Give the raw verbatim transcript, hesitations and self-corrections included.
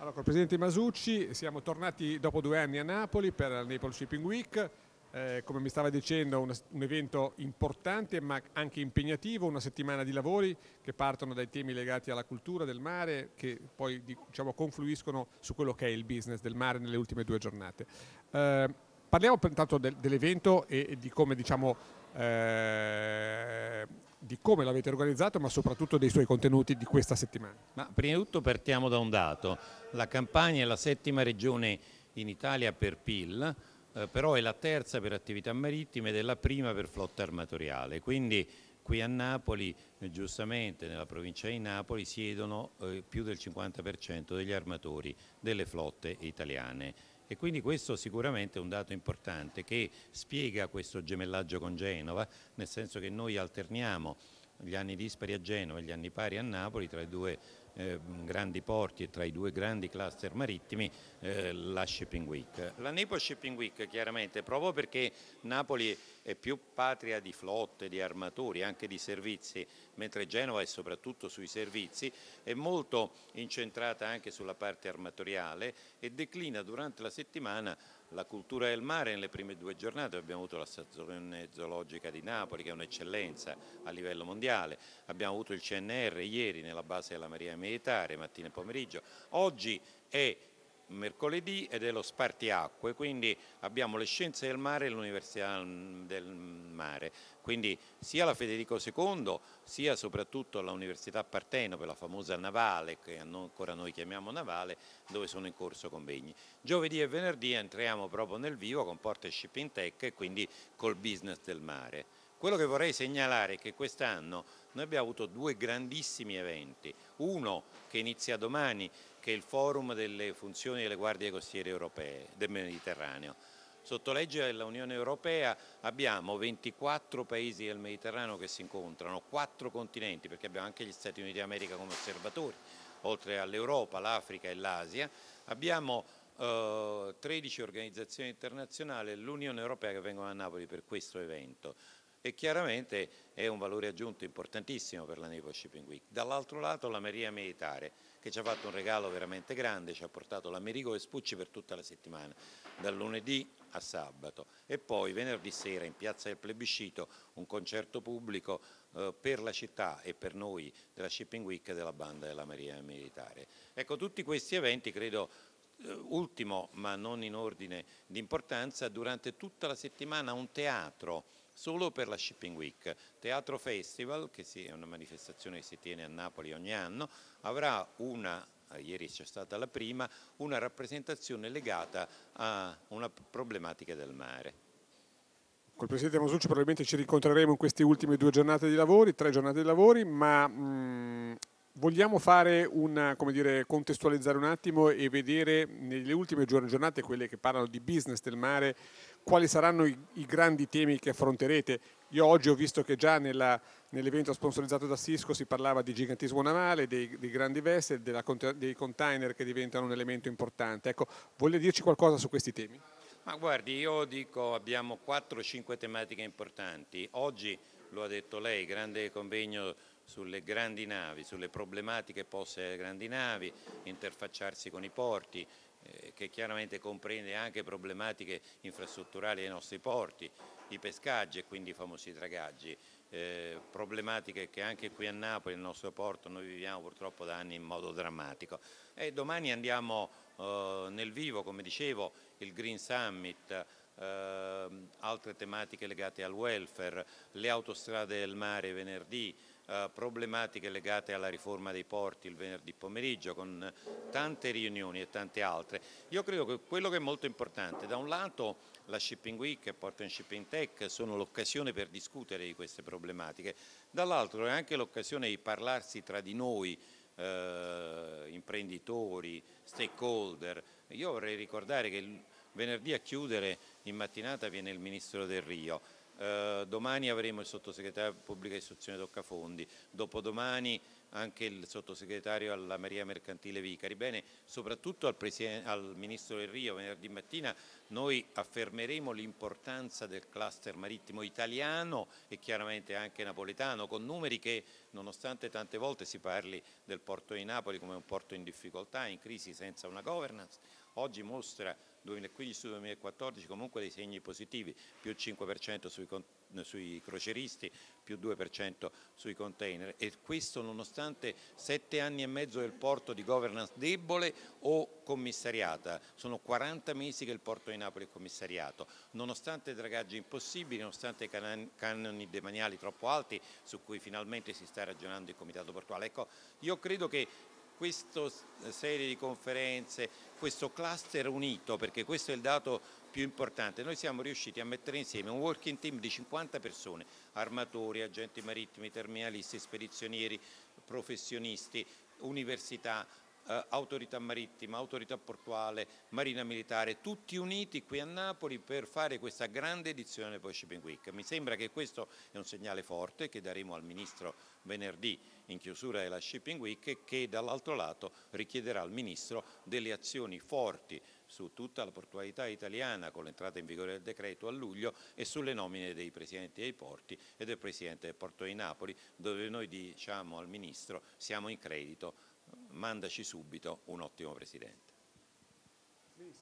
Allora, col presidente Masucci siamo tornati dopo due anni a Napoli per la Naples Shipping Week. Eh, come mi stava dicendo, un, un evento importante ma anche impegnativo, una settimana di lavori che partono dai temi legati alla cultura del mare, che poi diciamo, confluiscono su quello che è il business del mare nelle ultime due giornate. Eh, parliamo intanto del, dell'evento e, e di come diciamo, eh, di come l'avete organizzato, ma soprattutto dei suoi contenuti di questa settimana. Ma prima di tutto partiamo da un dato: la Campania è la settima regione in Italia per P I L, eh, però è la terza per attività marittime ed è la prima per flotta armatoriale, quindi qui a Napoli, eh, giustamente nella provincia di Napoli, siedono eh, più del cinquanta per cento degli armatori delle flotte italiane. E quindi questo sicuramente è un dato importante che spiega questo gemellaggio con Genova, nel senso che noi alterniamo gli anni dispari a Genova e gli anni pari a Napoli tra i due eh, grandi porti e tra i due grandi cluster marittimi, eh, la Shipping Week. La Naples Shipping Week chiaramente, proprio perché Napoli è più patria di flotte, di armatori, anche di servizi, mentre Genova è soprattutto sui servizi, è molto incentrata anche sulla parte armatoriale e declina durante la settimana la cultura del mare. Nelle prime due giornate abbiamo avuto la stazione zoologica di Napoli, che è un'eccellenza a livello mondiale, abbiamo avuto il C N R ieri nella base della Marina Militare, mattina e pomeriggio, oggi è mercoledì ed è lo spartiacque, quindi abbiamo le scienze del mare e l'Università del Mare, quindi sia la Federico secondo sia soprattutto l'Università Partenope, la famosa navale, che ancora noi chiamiamo navale, dove sono in corso convegni. Giovedì e venerdì entriamo proprio nel vivo con Port e Shipping Tech e quindi col business del mare. Quello che vorrei segnalare è che quest'anno noi abbiamo avuto due grandissimi eventi, uno che inizia domani, che è il forum delle funzioni delle guardie costiere europee del Mediterraneo. Sotto legge dell'Unione Europea abbiamo ventiquattro paesi del Mediterraneo che si incontrano, quattro continenti, perché abbiamo anche gli Stati Uniti d'America come osservatori, oltre all'Europa, l'Africa e l'Asia. Abbiamo eh, tredici organizzazioni internazionali e l'Unione Europea che vengono a Napoli per questo evento. E chiaramente è un valore aggiunto importantissimo per la Naples Shipping Week. Dall'altro lato la Marina Militare, che ci ha fatto un regalo veramente grande, ci ha portato l'Americo Vespucci per tutta la settimana, dal lunedì a sabato, e poi venerdì sera in Piazza del Plebiscito un concerto pubblico eh, per la città e per noi della Shipping Week della banda della Marina Militare. Ecco, tutti questi eventi credo. Ultimo, ma non in ordine di importanza, durante tutta la settimana un teatro solo per la Shipping Week, Teatro Festival, che è una manifestazione che si tiene a Napoli ogni anno, avrà una, ieri c'è stata la prima, una rappresentazione legata a una problematica del mare. Col presidente Masucci probabilmente ci rincontreremo in queste ultime due giornate di lavori, tre giornate di lavori, ma mh, vogliamo fare una, come dire, contestualizzare un attimo e vedere nelle ultime giornate, quelle che parlano di business del mare, quali saranno i, i grandi temi che affronterete. Io oggi ho visto che già nella, nell'evento sponsorizzato da Cisco si parlava di gigantismo navale, dei, dei grandi vessel, della, dei container che diventano un elemento importante. Ecco, vuole dirci qualcosa su questi temi? Ma guardi, io dico abbiamo quattro cinque tematiche importanti. Oggi, lo ha detto lei, grande convegno sulle grandi navi, sulle problematiche poste alle grandi navi, interfacciarsi con i porti, eh, che chiaramente comprende anche problematiche infrastrutturali dei nostri porti, i pescaggi e quindi i famosi dragaggi, eh, problematiche che anche qui a Napoli, nel nostro porto, noi viviamo purtroppo da anni in modo drammatico. E domani andiamo eh, nel vivo, come dicevo, il Green Summit, eh, altre tematiche legate al welfare, le autostrade del mare venerdì, eh, problematiche legate alla riforma dei porti il venerdì pomeriggio, con tante riunioni e tante altre. Io credo che quello che è molto importante, da un lato la Shipping Week e Port and Shipping Tech sono l'occasione per discutere di queste problematiche, dall'altro è anche l'occasione di parlarsi tra di noi, eh, imprenditori, stakeholder. Io vorrei ricordare che il venerdì a chiudere in mattinata viene il Ministro Del Rio, eh, domani avremo il Sottosegretario di Pubblica Istruzione Toccafondi, dopodomani anche il sottosegretario alla Maria Mercantile Vicari. Bene, soprattutto al, al Ministro Del Rio venerdì mattina noi affermeremo l'importanza del cluster marittimo italiano e chiaramente anche napoletano, con numeri che, nonostante tante volte si parli del porto di Napoli come un porto in difficoltà, in crisi, senza una governance, oggi mostra duemilaquindici duemilaquattordici comunque dei segni positivi, più cinque per cento sui, sui croceristi, più due per cento sui container, e questo nonostante sette anni e mezzo del porto di governance debole o commissariata. Sono quaranta mesi che il porto di Napoli è commissariato, nonostante dragaggi impossibili, nonostante canoni demaniali troppo alti su cui finalmente si sta ragionando il Comitato Portuale. Ecco, io credo che questa serie di conferenze, questo cluster unito, perché questo è il dato più importante, noi siamo riusciti a mettere insieme un working team di cinquanta persone, armatori, agenti marittimi, terminalisti, spedizionieri, professionisti, università, eh, autorità marittima, autorità portuale, marina militare, tutti uniti qui a Napoli per fare questa grande edizione del Poi Shipping Week. Mi sembra che questo è un segnale forte che daremo al Ministro venerdì in chiusura della Shipping Week e che dall'altro lato richiederà al Ministro delle azioni forti su tutta la portualità italiana con l'entrata in vigore del decreto a luglio e sulle nomine dei presidenti dei porti e del presidente del porto di Napoli, dove noi diciamo al Ministro siamo in credito, mandaci subito un ottimo presidente.